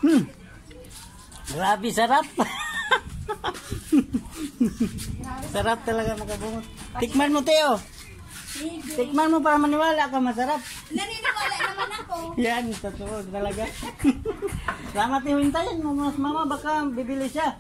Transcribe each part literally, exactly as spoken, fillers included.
Hmm. Grabe sarap. Sarap talaga mga kabungot. Tikman mo, Teo. Tikman mo para maniwala ka, masarap. Naniniwala naman ako. Yan, totoo talaga. Salamat, Teo. Hintayin mo, mas mama, baka bibili siya.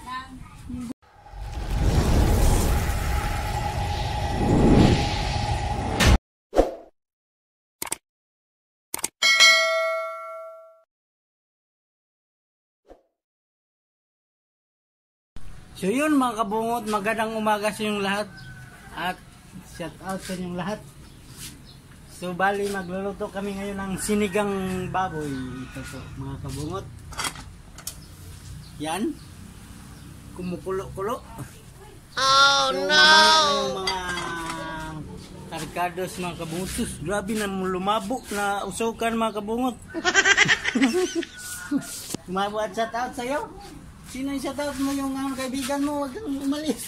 So yun mga kabungot, magandang umaga sa inyong lahat at shout out sa inyong lahat. So bali magluluto kami ngayon ng sinigang baboy. Ito po mga kabungot. Yan. Kumukulo-kulo. Oh so, no! Yung mga karkados mga kabungot. Sus, grabe na lumabo na usukan mga kabungot. Lumabo at shout out sa'yo. Sino yung shoutout mo yung um, kaibigan mo? Huwag kang umalis.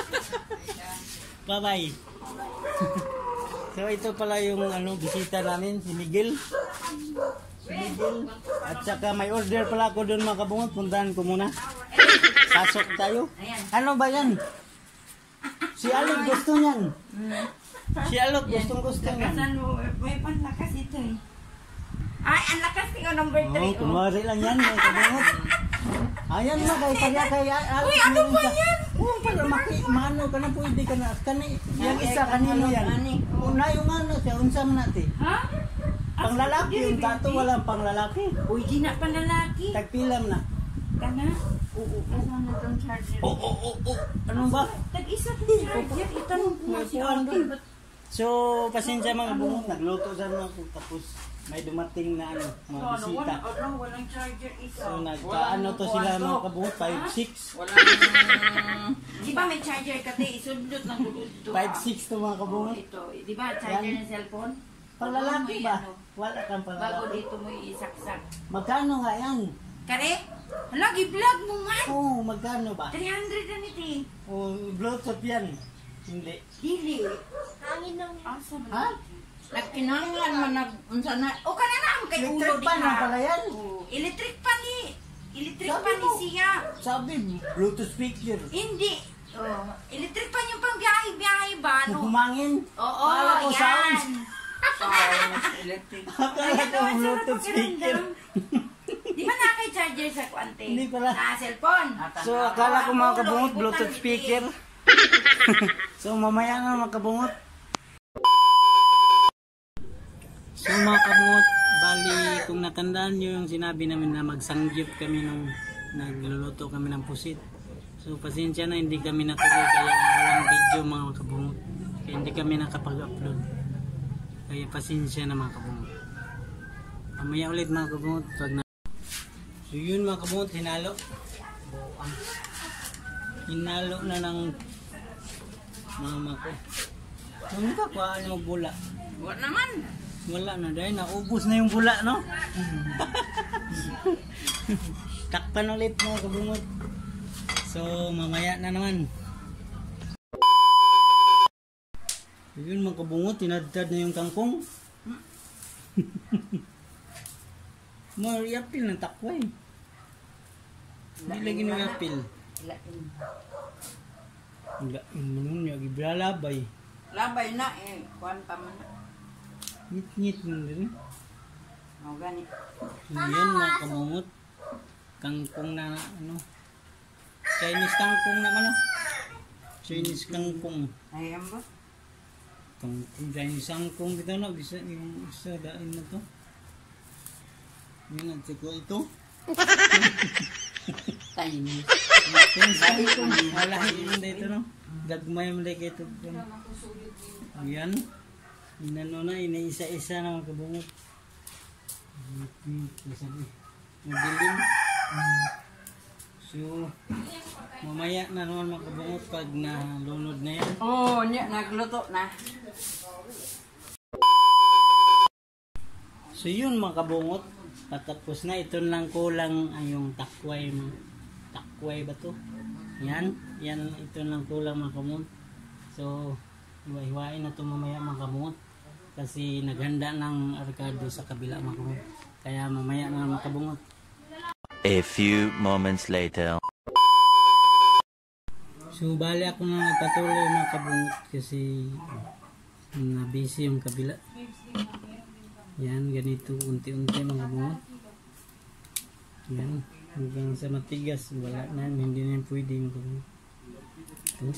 Bye bye. So ito pala yung ano, bisita namin, si Miguel. Si Miguel. At saka may order pala ako doon mga kabungot. Puntahan ko muna. Pasok tayo. Ano ba yan? Si Alok gusto niyan. Si Alok gustong gusto niyan. May panlakas ito eh. Ay, ang lakas ko number three. Oh, kumari lang yan mga kabungot. Ayan na kay kaya kaya. Uy, ano ba yan? Oh, para maki mano ka na pwede ka na. Kani yang isa kanino yan. Una yung ano sa unsa man natin. Ha? Panglalaki yung tato walang panglalaki. Uy, di na panlalaki. Tagpilam na. Kana? Oo, asa na tong charger? Oh, oh, oh, oh. Ano ba? Tag-isa tong charger. Itanong ko nga si Alvin. So, pasensya mga bungot, nagluto sa ako tapos may dumating na ano, mga bisita. Ano, walang charger isa. So, nagkaano to sila mga kabungot, five six. Walang... Di ba may charger ka te? Isundot lang dito. five six to mga kabungot. Ito, di ba charger ng cellphone? Panglalaki ba? Wala kang Bago panglalaki. dito mo isaksak. Magkano nga yan? Kare? Lagi vlog mo nga. Oo, oh, magkano ba? three hundred na nito eh. O, Bluetooth yan. Hindi. Dili. Hangin ng... Asa ba? Ha? Nagkinangan man nag... Unsa na... O ka na naman kay ulo Electric di pan na ka. pala yan. Oo, electric pan ni. Electric Sabi pan ni mo. siya. Sabi, Bluetooth speaker. Hindi. Oh, electric pan yung pang biyahe-biyahe ba? No? Humangin. Oo, Akala ko yan. sounds. Sounds, electric. Akala ko Bluetooth speaker. Di ba na kay charger sa kuante? Hindi pala. Ah, cellphone. So, akala ko mga kabungot, Bluetooth speaker. So, mamaya na mga kabungot. So, mga kabungot, bali, kung natandaan nyo yung sinabi namin na magsanggip kami nung nagluluto kami ng pusit. So, pasensya na, hindi kami natuloy kaya walang video mga kabungot. Kaya hindi kami nakapag-upload. Kaya pasensya na mga kabungot. Mamaya ulit mga kabungot. Pag na so, yun mga kabungot, hinalo. Buang. Hinalo na ng mama ko. Ano ka pa? Ano bula? Wala naman. Wala na dahil naubos na yung bula, no? Takpan ulit mga kabungot. So, mamaya na naman. Yun mga kabungot, tinadtad na yung kangkong. More yapil ng takway. Hindi lagi ng yapil. Wala, yung manun niya, gibralabay. Labay na eh. Kuhan pa man. Ngit-ngit mo din. O gani. Yan mga kabungot. Kangkong na ano. Chinese kangkong naman no. Chinese kangkong. Ayan ba? Kangkong Chinese kangkong dito no. Bisa yung isa dain na to. Yan ang tiko ito. Chinese. Chinese kangkong. Wala yun dito no. Gagmay mo like ito. Yan. Inano na, inaisa-isa na mga kabungot. Madilim. So, mamaya na naman mga kabungot pag nalunod na yan. Oo, oh, nagluto na. So yun mga kabungot, patapos na. Ito lang kulang ay yung takway. Takway ba to? Yan, yan ito lang kulang mga kabungot. So, hiwa-hiwain na ito mamaya mga kabungot. Kasi naghanda ng arkado sa kabila mga kabungot. Kaya mamaya na mga kabungot. A few moments later. So bali ako na nagpatuloy mga kabungot kasi na busy yung kabila. Yan, ganito unti-unti mga kabungot. Yan, hanggang sa matigas, wala na, hindi na yung pwede mga kabungot. Ito.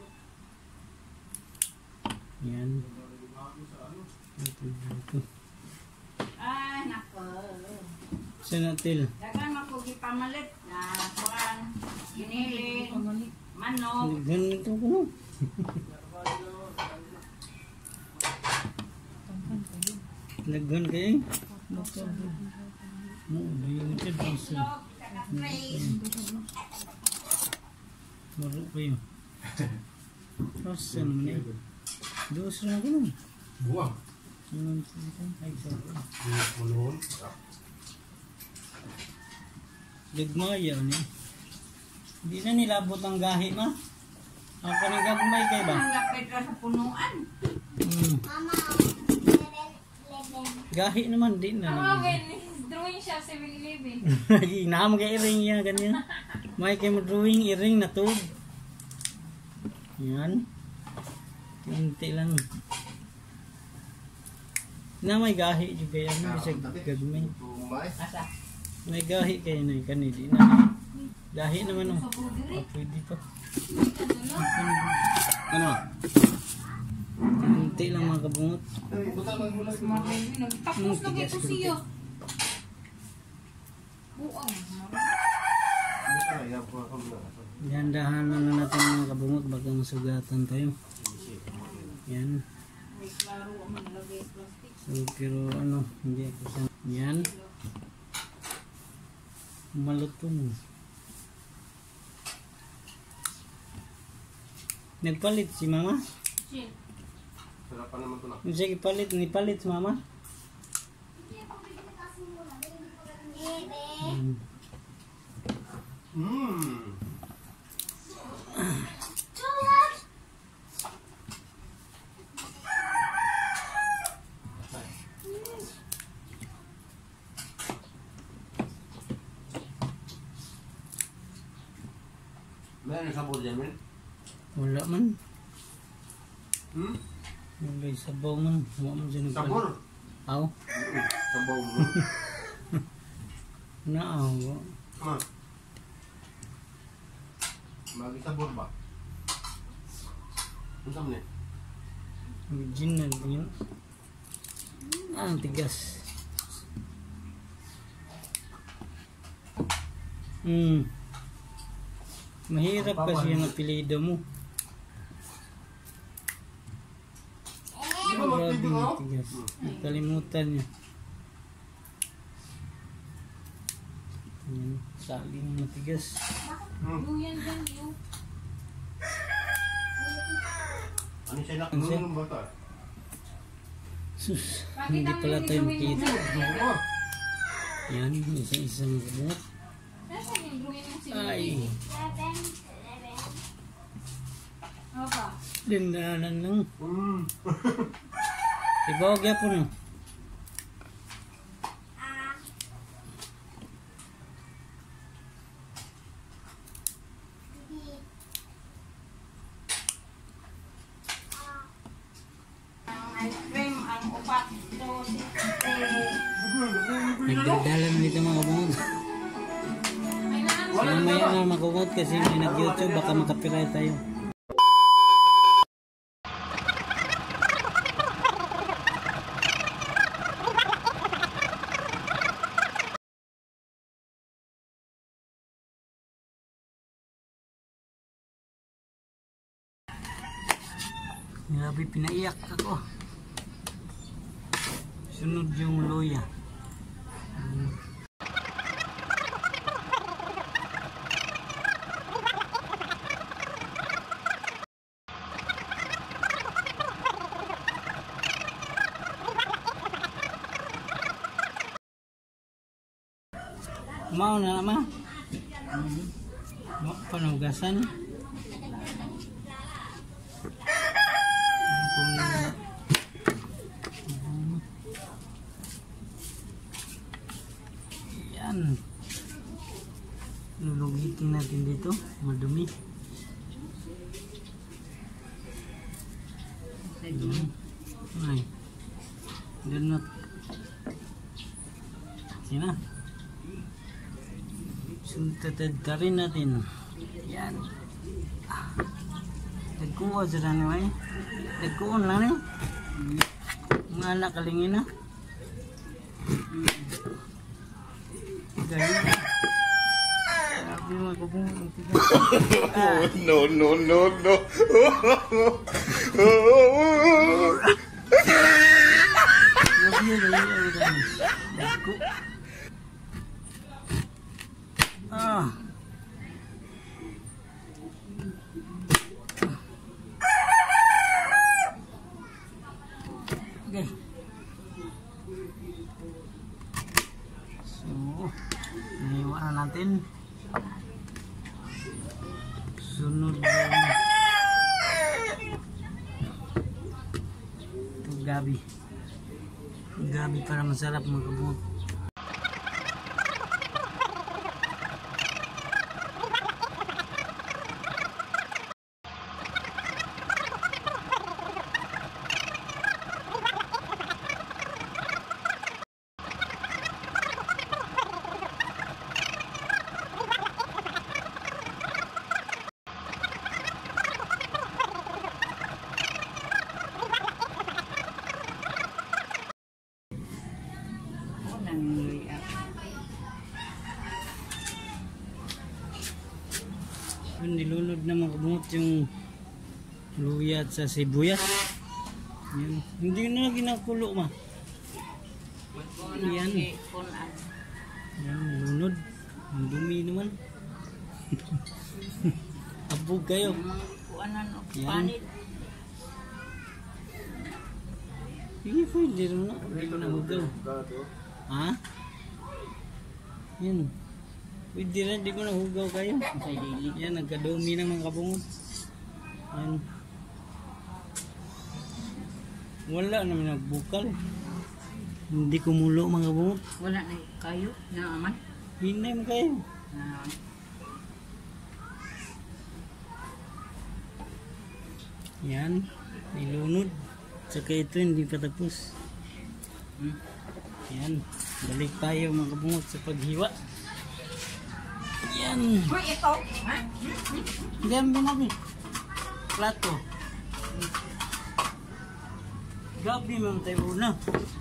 Yan. Ito, ito. Ay, nako. Sanatil. Dagan mapugi pamalit na kurang giniling, manok. Ganito ko no. Lagyan kayo. Mo, bayo ito basta. Maro kayo. Rasa naman eh. Dos na ko no. Buang. Ay, sorry. Ulun. Gagmaya ni. Hindi na nilabot ang gahi ma. Ang kanang gagmay kay ba? Ang lapit ra sa punuan. Hmm. Gahi naman din na. Ano ba drawing siya sa seven eleven? Inam kay iring yan ganyan. May kay mo drawing iring na tub. Yan. Tinti lang. Na may gahi juga yan bisa gagmay. Asa? May gahi kayo na kanidi na. Gahi naman oh. Ah, pwede to. Ano? Tinti lang mga kabungot. Tapos na ito siya. Buang. Dahan-dahan na na natin mga kabungot baga masugatan tayo. Yan. So, pero ano, hindi ako sa... Yan. Malutong. Nagpalit si mama? Sarapan naman to na. Sige, palit. Nipalit si mama? Hmm. Hmm. Meron sabor dyan, men? Wala man. Hmm? Wala yung sabaw man. Wala man dyan nagpalit. Sabor? Aw? Sabaw mo. Naaw. Ma. Magi sabor ba? Ano sa mga? Original yun. Ah, ang tigas. Hmm. Mahirap kasi yung apelido mo. Di ba Grabe magpili yung ko? tigas. Nakalimutan niya. Yan. Saling matigas. Duyan din yun. Ano siya nak? Ano siya? Ano bata? Sus. Hindi pala tayo makita. Oo. Yan. Isa-isang kabungot. Nasaan yung drawing ng seven Ay. eleven? Ano ba? Dindanan lang. Hmm. Ibawag ya po no. Ice cream ang upat. So, eh, Nagdadalan dito mga kabungot. Ay, naan Wala na Mamaya ba? na makabungot kasi may nag-YouTube baka makapiright tayo. Grabe, pinaiyak ako. Sunod yung luya. Mau na ma? Mau panugasan? Yan. Lulugitin natin dito, madumi. Ayan. Ay. Ganun. Sina. Suntatad ka rin natin. Yan. Nagkuha sa dami ay. Nagkuha lang eh. Mga anak kalingin na. Gaya. Sabi mo ko po. No, no, no, no. Sabi mo gaya. Nagku. Ah. Okay. So, naiwan na natin. Sunod yung ito gabi. Gabi para masarap mga kabungot. Yun, nilunod na mga kabungot yung luya at sa sibuyas. Yan. Hindi na ginakulo ma. Yan. Yan, nilunod. Ang dumi naman. Abog kayo. Yan. Sige, pwede rin na. Hindi ko nahugaw. Ha? Yan. Pwede rin, di ko nahugaw kayo. Yan, nagkadumi ng mga kabungot. Yan. Wala naman nagbukal. Hindi kumulo mga kabungot. Wala na kayo na aman. Hinay mo kayo. Na Yan, nilunod. Saka ito hindi pa tapos. Yan, balik tayo mga kabungot sa paghiwa. Yan. Uy, ito. Ha? Diyan binagi. Plato. Gabi mang tayo na.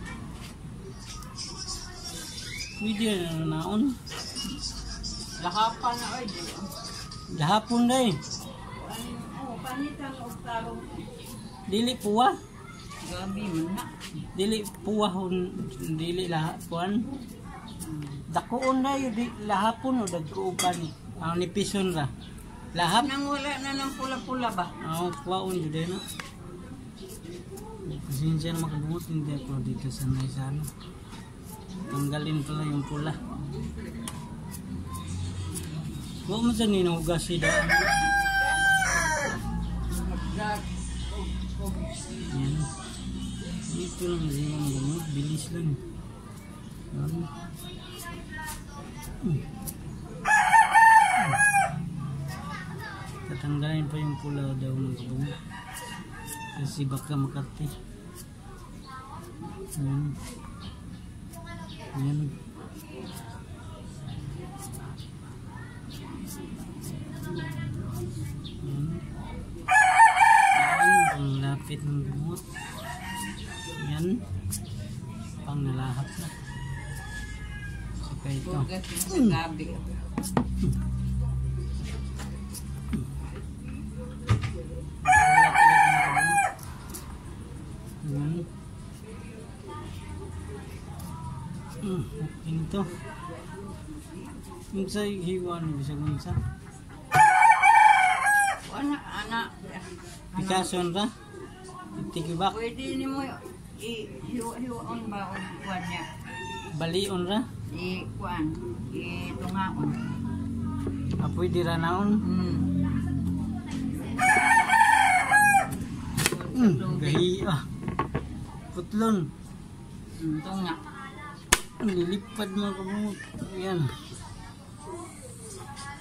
Pwede na naon. Lahapan na oy. Lahapon day. Oh, panitan og tarong. Dili puwa. Gabi man na. Dili puwa hon. Dili lahapuan. Dakuon na yun. Di- Lahapon o dagkuon pa ni. Ang nipison ra. Lahap. Nang wala na ng pula-pula ba? Ang kuwaon yun din na. Pasensya na makabungot. Hindi ako dito sanay sa ano. Tanggalin pala yung pula. Huwag mo sa ninugas siya. Yan. Ito lang kasi yung gamot. Bilis lang. Yan. Hmm. Tatanggalin pa yung pula daw ng gamot. Kasi baka makati. Yan. Yan. Yan. Yan. Ang lapit ng gamot. Yan. Pang nalahap na. Saka ito. Tugas yung sa gabi. Wala talaga ng gamot. Yan. Hmm, okay nito. Yung sa hiwa na bisa gunsa. Ana, ana. Pikason ra. Tikibak. Pwede ni mo i-hiwa-hiwaon ba o kuwan niya? Balion ra. I-kuwan. I-tungaon. Apoy di ra naon. Hmm. Hmm, gahi ah. Putlon. Hmm, tunga. Nilipad mga kabungot. Yan.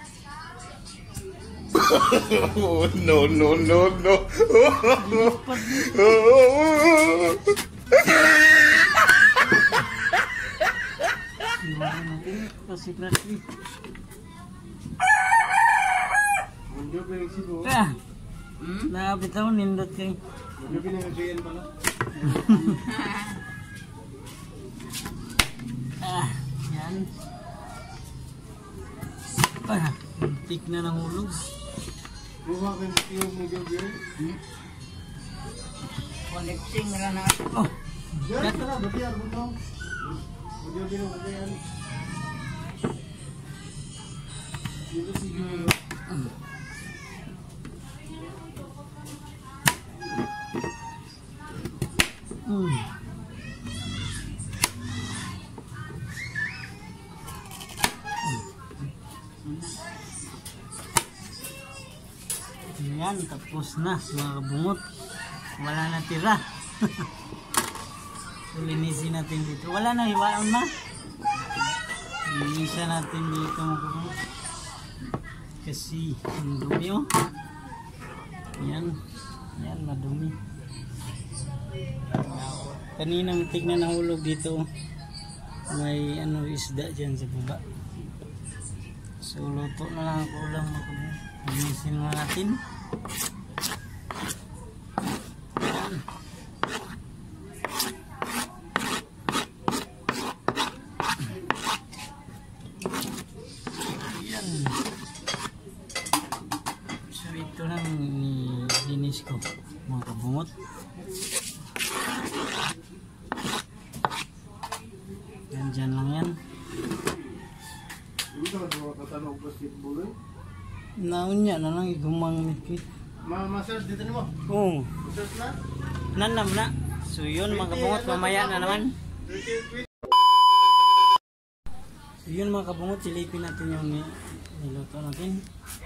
Oh, no, no, no, no. Iwanan natin kasi plastic. Ah, nakapitaw nindot kayo. Ah, yan. Ah, tik na ng hulog. Collecting na na. Oh, mm. Yan, tapos na mga kabungot. Wala na tira. So, linisin natin dito. Wala na, hiwaon na. Linisan natin dito mga kabungot. Kasi, ang dumi oh. Yan. Yan, madumi. Kaninang tignan na hulog dito. May ano isda dyan sa baba. So, luto na lang ako ulam mga kabungot. Linisin na natin. Yan. So ito lang nilinis ko mga kabungot. Yan dyan lang yan. Naunya na lang igumang mikit. Masas dito mo. Oo. Masas na. Nanam na. So yun mga kabungot, mamaya na naman. So yun mga kabungot, silipin natin yung niluto natin.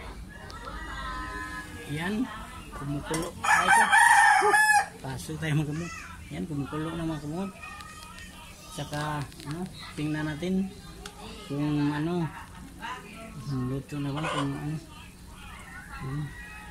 Yan, kumukulo. Ay ko. Paso tayo mga kabungot. Yan, kumukulo na mga kabungot. Tsaka, ano, tingnan natin kung ano, luto na ba kung ano. Yan.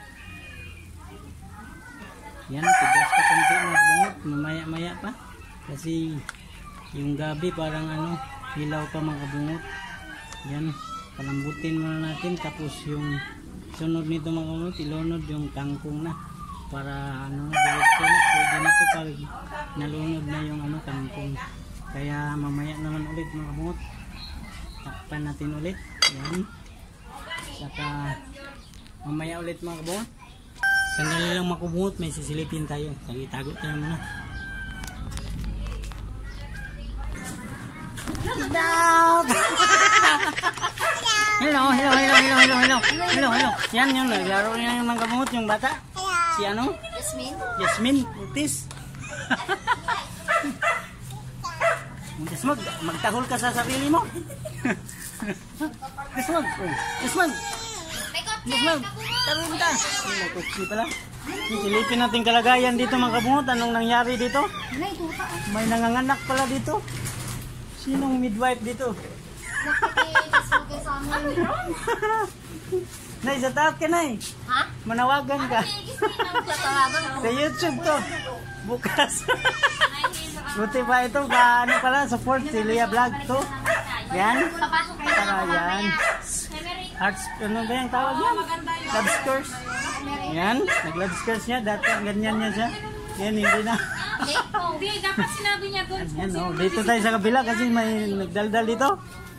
Yan, tigas pa konti mga kabungot, mamaya-maya pa. Kasi yung gabi parang ano, hilaw pa mga kabungot. Yan, palambutin muna natin. Tapos yung sunod nito mga kabungot, ilunod yung kangkong na. Para ano, diretso na. Pwede na ito pag nalunod na yung ano, kangkong. Kaya mamaya naman ulit mga kabungot. Takpan natin ulit. Yan. Saka mamaya ulit mga kabungot. Sandali lang makubungot, may sisilipin tayo. Tago tayo muna. Hello, hello, hello, hello, hello, hello. Hello, hello. Yan yung naglaro niya yung mga kabungot, yung bata. Si ano? Jasmine. Jasmine Ortiz. Jasmine, magtahol ka sa sarili mo. Jasmine, oh. Jasmine. Jasmine, taruin ka. Ay, may kutsi pala. Silipin natin kalagayan dito mga kabungot. Anong nangyari dito? May nanganganak pala dito. Sinong midwife dito? Nay, sa taat ka nay. Ha? Manawagan ka. Tatawagan Sa YouTube to. Bukas. Buti pa ito. Ka, ano pala, support si Leah Vlog to. Yan. Para yan. Hearts, ano ba yung tawag yan? Love scores. Yan. Nag-love scores niya. Dati ganyan niya siya. Yan, hindi na. Hindi, dapat sinabi niya doon. Yan, oh. Dito tayo sa kabila kasi may nagdaldal dito.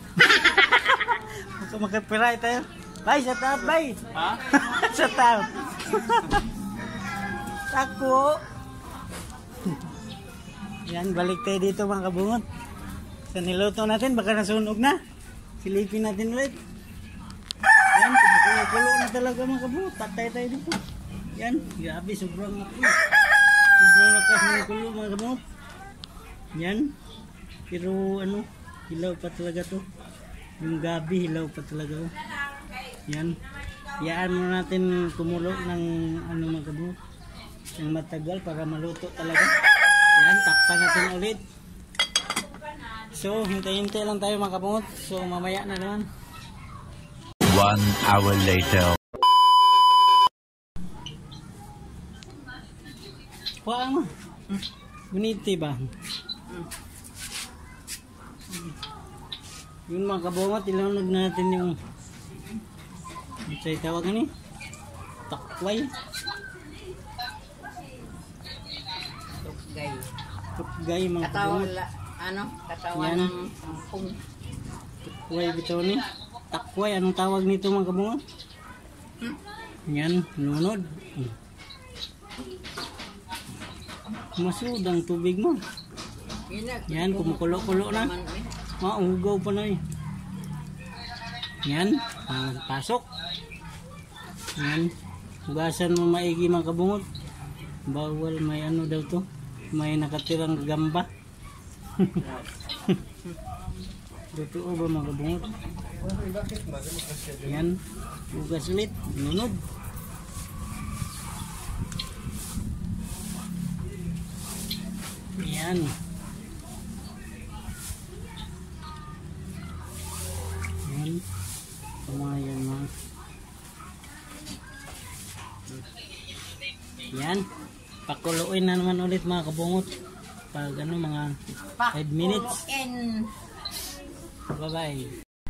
Magkapiray tayo. Bye, shut up, bye. Ha? Shut up. Tako. Yan, balik tayo dito mga kabungot. Sa niluto natin, baka nasunog na. Silipin natin ulit. Yan, kumukulo na talaga mga kabungot. Patay tayo dito. Yan, grabe, sobrang ako. Sobrang lakas ng kulo mga kabungot. Yan. Pero ano, hilaw pa talaga to. Yung gabi, hilaw pa talaga. Oh. Yan. Iyaan mo natin kumulo ng ano mga kabungot. Yung matagal para maluto talaga. Yan, takpan natin ulit. So, hintay-hintay lang tayo mga kabungot. So, mamaya na naman. One hour later. paa mo. Buniti ba? Yun mga kabungot, ilanag natin yung sa'yo tawag ni takway. Tukgay. Tukgay mga Katawan kabungot. la, ano? Katawan Yan. ng sampung. Takway bitaw ni. Takway, anong tawag nito mga kabungot? Yan, nunod. Masud ang tubig mo. Yan, kumukulo-kulo na. Maugaw pa na eh. Yan, ah, pasok. Yan, hugasan mo maigi mga kabungot. Bawal may ano daw to. May nakatirang gamba. Totoo ba mga kabungot? Yan, hugas ulit. Nunod. Yan. Yan. Kumayan mga. Yan. Pakuluin na naman ulit mga kabungot. Pag ano mga five minutes. Pakuluin. Bye bye.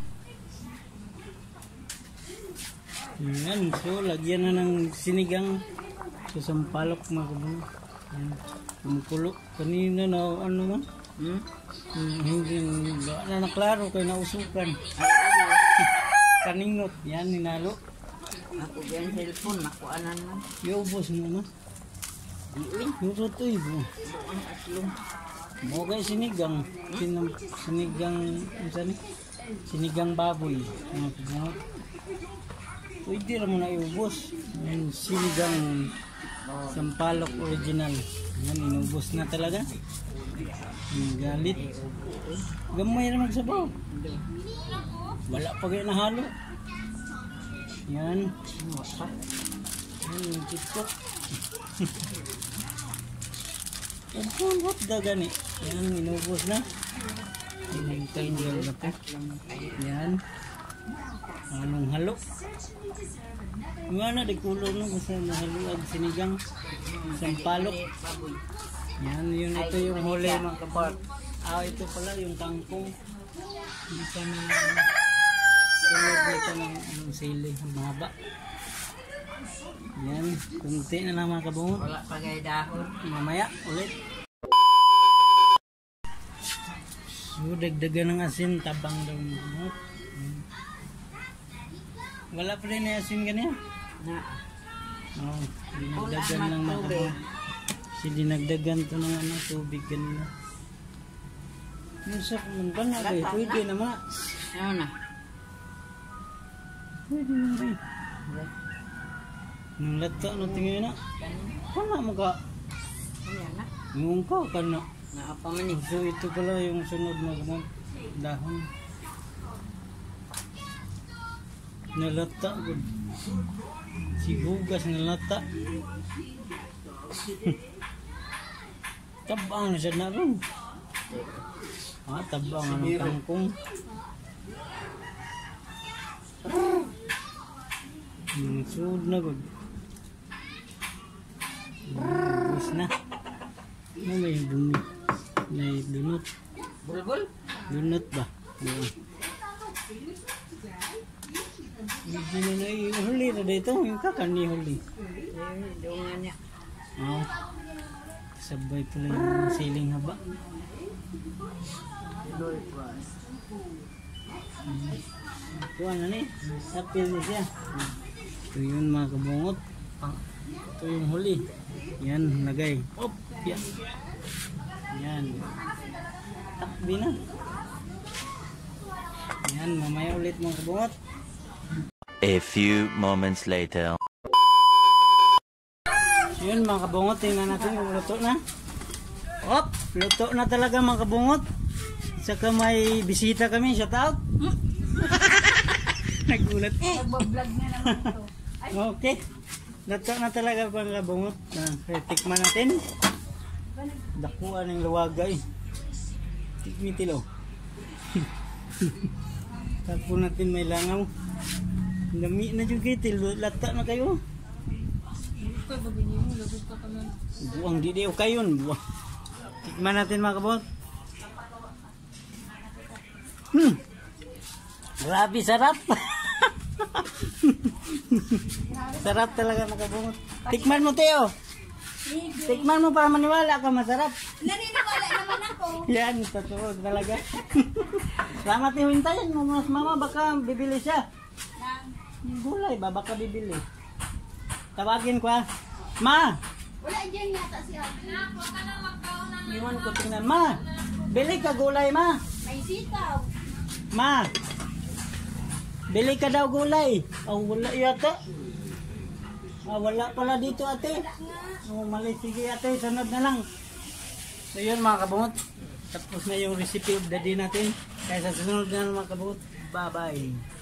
Yan. So lagyan na ng sinigang sa sampalok mga kabungot. Yan. Kumukulo. Kanina na ano man. Hmm? Hmm, hindi ba na naklaro kay nausukan. Kaningot. Yan ninalo. Ako yan cellphone. Nakuanan na. Iubos mo na. Diuin. Nurutoy mo. Doon aslong. Mo kay sinigang. Sinam, sinigang, ano ni? Sinigang baboy. Mga kabungot. Pwede na mo na iubos. Yan, sinigang sampalok original. Yan, inubos na talaga. Yung galit. Gamay na magsabaw. Wala pa kayo nahalo. Yan. Yan, yung tiktok. Yan, what the gani? Yan, inubos na. Yan, tanggal na po. Yan. Anong halo? Yung ano, di kulong no, kasi nahaluag sinigang. Sampalok. Yan, yun ito yung huli mga kabart. Ah, ito pala yung kangkong. Hindi ka na sunod nito ng, ng sili, ang mahaba. Yan, kunti na lang mga kabungot. Wala pa kayo dahon. Mamaya, ulit. So, dagdagan ng asin, tabang daw mga kabungot. Wala pa rin na asin ganyan. Na. Oh, dinagdagan lang mga kabungot. Kasi dinagdagan to ng ano, tubig kanina. Yung sa kumunta na kayo, pwede naman. Ano na? Pwede naman. Nung lato, no tingin na. Kana mo ka? Ayan na. Nung ka, kana. Naapamanig. So ito pala yung sunod na gamot. Dahon. Nalata. Good. Sigugas nalata. Tabang na siya na rin. Ah, tabang ang kangkong. Hmm, sud na good. Bus na. Ano may dumi? May dunot. Bulbul? Dunot ba? Oo. Hindi na na ihuli na dito. Yung kakan ni huli. Eh, doon nga niya. Oo. Sabay pala yung siling haba. Hmm. Kuha na ni. Sapil niya siya. Ito yun mga kabungot. Ito yung huli. Yan, lagay. Op! Yan. Yan. Takbi na. Yan, mamaya ulit mga kabungot. A few moments later. Yun mga kabungot, tingnan natin kung luto na. Op! Luto na talaga mga kabungot. Saka may bisita kami, shout out. Nagulat. Nagbablog na naman ito. Okay. Luto na talaga mga kabungot. Ah, kaya tikman natin. Dakuan ng luwagay. Tikmitilo. Tapos natin may langaw. Dami na yung kitil. Lata na kayo. Ukay ba ganyan mo? Lagot ka ka na. Buang di di okay yun. Buang. Tikman natin mga kabot. Hmm. Grabe sarap. Sarap talaga mga kabot. Tikman mo Teo. Tikman mo para maniwala ka masarap. Naniniwala naman ako. Yan, totoo talaga. Salamat yung hintayin mo mas mama baka bibili siya. Yung gulay ba baka bibili. Tawagin ko ah. Ma! Wala dyan yata si Ate. Iwan ko tingnan. Ma! Bili ka gulay ma! May sitaw. Ma! Bili ka daw gulay. Oh, wala yata. Ah, wala pala dito ate. Oh, mali. Sige ate, sunod na lang. So yun mga kabungot. Tapos na yung recipe of the day natin. Kaya sa sunod na lang mga kabungot. Bye bye.